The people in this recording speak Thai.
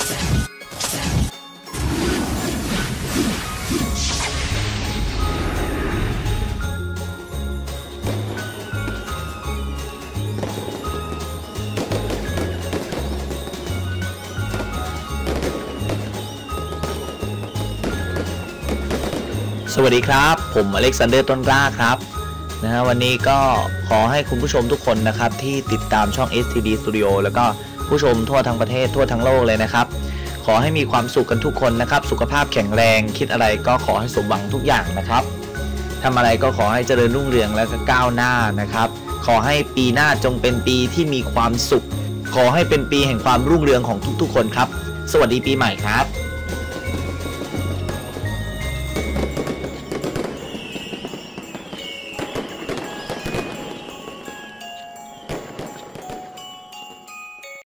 สวัสดีครับผมอเล็กซานเดอร์ต้นกล้าครับวันนี้ก็ขอให้คุณผู้ชมทุกคนนะครับที่ติดตามช่อง STD Studio แล้วก็ผู้ชมทั่วทั้งประเทศทั่วทั้งโลกเลยนะครับขอให้มีความสุขกันทุกคนนะครับสุขภาพแข็งแรงคิดอะไรก็ขอให้สมหวังทุกอย่างนะครับทำอะไรก็ขอให้เจริญรุ่งเรืองและก็ก้าวหน้านะครับขอให้ปีหน้าจงเป็นปีที่มีความสุขขอให้เป็นปีแห่งความรุ่งเรืองของทุกๆคนครับสวัสดีปีใหม่ครับ